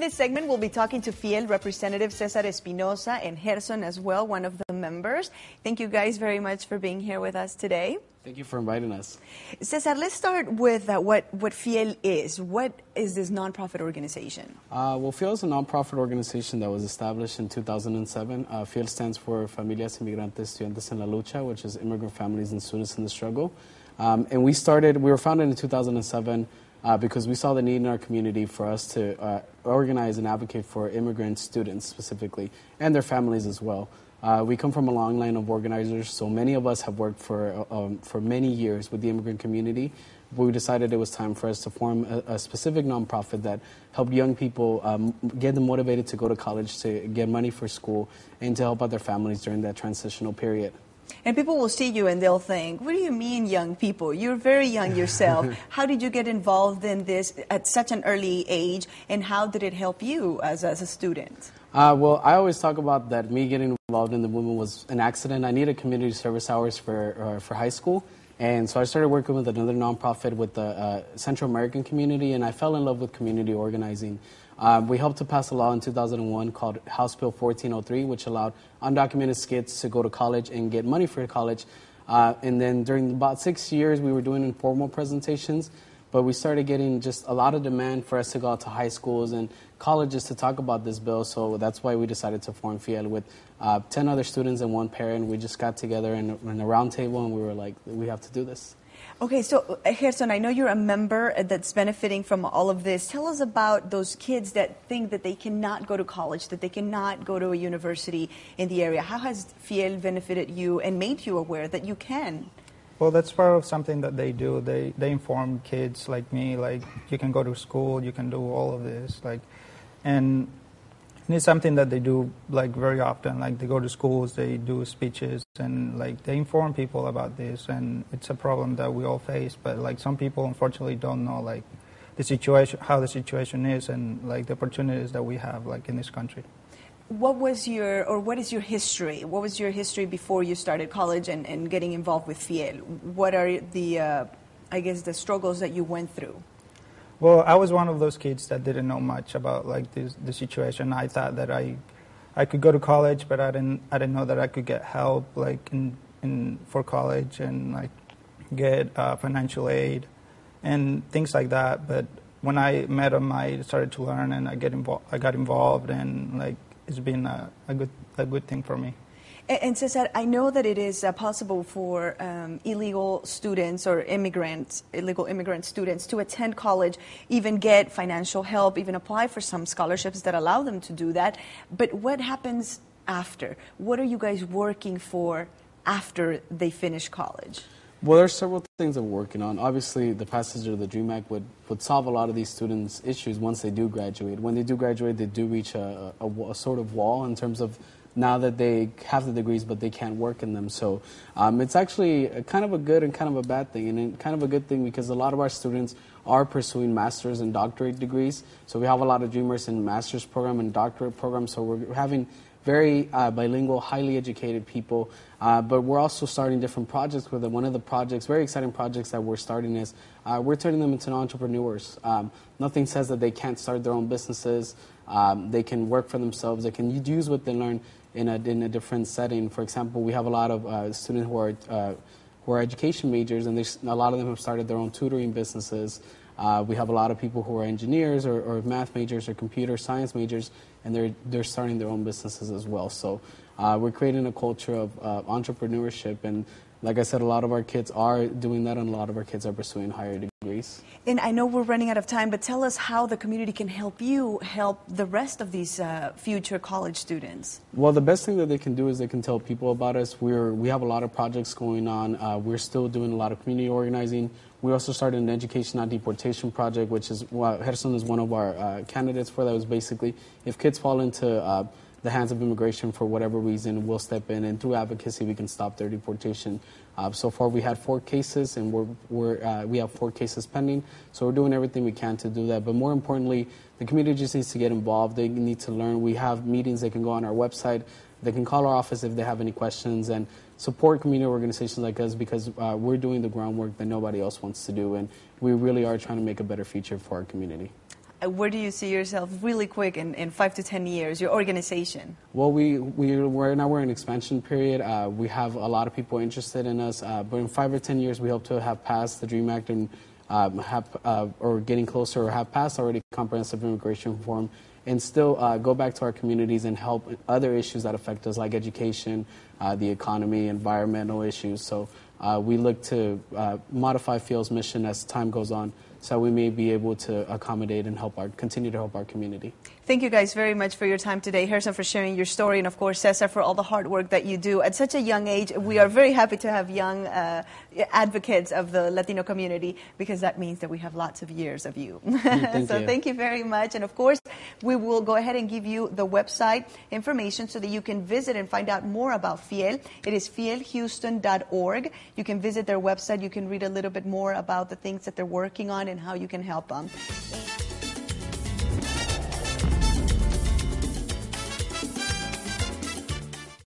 this segment, we'll be talking to Fiel Representative Cesar Espinosa and Gerson as well, one of the members. Thank you guys very much for being here with us today. Thank you for inviting us. Cesar, let's start with what Fiel is. What is this nonprofit organization? Well, Fiel is a nonprofit organization that was established in 2007. Fiel stands for Familias Inmigrantes Estudiantes en la Lucha, which is immigrant families and students in the struggle. And we were founded in 2007 because we saw the need in our community for us to organize and advocate for immigrant students specifically, and their families as well. We come from a long line of organizers, so many of us have worked for many years with the immigrant community. We decided it was time for us to form a specific nonprofit that helped young people get them motivated to go to college, to get money for school, and to help out their families during that transitional period. And people will see you and they'll think, what do you mean young people? You're very young yourself. How did you get involved in this at such an early age, and how did it help you as a student? Well, I always talk about that me getting involved in the movement was an accident. I needed community service hours for high school, and so I started working with another nonprofit with the Central American community, and I fell in love with community organizing. We helped to pass a law in 2001 called House Bill 1403, which allowed undocumented kids to go to college and get money for college. And then during about 6 years, we were doing informal presentations, but we started getting just a lot of demand for us to go out to high schools and colleges to talk about this bill. So that's why we decided to form Fiel with 10 other students and one parent. We just got together in a round table, and we were like, we have to do this. Okay, so Gerson, I know you're a member that's benefiting from all of this. Tell us about those kids that think that they cannot go to college, that they cannot go to a university in the area. How has Fiel benefited you and made you aware that you can? Well, that's part of something that they do. They inform kids like me, like, you can go to school, you can do all of this, and it's something that they do very often. Like, they go to schools, they do speeches, and they inform people about this. And it's a problem that we all face. But some people unfortunately don't know the situation, how the situation is, and the opportunities that we have in this country. What is your history? What was your history before you started college and getting involved with Fiel? What are the the struggles that you went through? Well, I was one of those kids that didn't know much about the situation. I thought that I could go to college, but I didn't know that I could get help for college and get financial aid and things like that. But when I met them, I started to learn, and I got involved, and it's been a good thing for me. And Cesar, I know that it is possible for illegal students or illegal immigrant students to attend college, even get financial help, even apply for some scholarships that allow them to do that. But what happens after? What are you guys working for after they finish college? Well, there's several things that we're working on. Obviously, the passage of the DREAM Act would solve a lot of these students' issues once they do graduate. When they do graduate, they do reach a sort of wall in terms of now that they have the degrees, but they can't work in them. So it's actually kind of a good and kind of a bad thing. And kind of a good thing because a lot of our students are pursuing master's and doctorate degrees. So we have a lot of dreamers in master's program and doctorate program. So we're having very bilingual, highly educated people. But we're also starting different projects with them. One of the projects, very exciting projects that we're starting is we're turning them into entrepreneurs. Nothing says that they can't start their own businesses. They can work for themselves. They can use what they learn in a different setting. For example, we have a lot of students who are education majors, and a lot of them have started their own tutoring businesses. We have a lot of people who are engineers or math majors or computer science majors, and they're starting their own businesses as well. So we're creating a culture of entrepreneurship, and like I said, a lot of our kids are doing that, and a lot of our kids are pursuing higher degrees. And I know we're running out of time, but tell us how the community can help you help the rest of these future college students. Well, the best thing that they can do is they can tell people about us. We have a lot of projects going on. We're still doing a lot of community organizing. We also started an education not deportation project, which is Gerson is one of our candidates for that. Was basically if kids fall into the hands of immigration for whatever reason, we'll step in, and through advocacy we can stop their deportation. So far we had 4 cases, and we have 4 cases pending, so we're doing everything we can to do that. But more importantly, the community just needs to get involved. They need to learn. We have meetings. They can go on our website. They can call our office if they have any questions, and support community organizations like us, because we're doing the groundwork that nobody else wants to do, and we really are trying to make a better future for our community. where do you see yourself really quick in 5 to 10 years, your organization? Well, we're in expansion period. We have a lot of people interested in us, but in 5 or 10 years, we hope to have passed the DREAM Act and or getting closer, or have passed already comprehensive immigration reform, and still go back to our communities and help other issues that affect us, like education, the economy, environmental issues. So we look to modify FIEL's mission as time goes on, so we may be able to accommodate and continue to help our community. Thank you guys very much for your time today. Harrison, for sharing your story, and of course Cesar for all the hard work that you do at such a young age. We are very happy to have young advocates of the Latino community, because that means that we have lots of years of you. Thank you very much. And of course, we will go ahead and give you the website information so that you can visit and find out more about FIEL. It is fielhouston.org. You can visit their website. You can read a little bit more about the things that they're working on and how you can help them.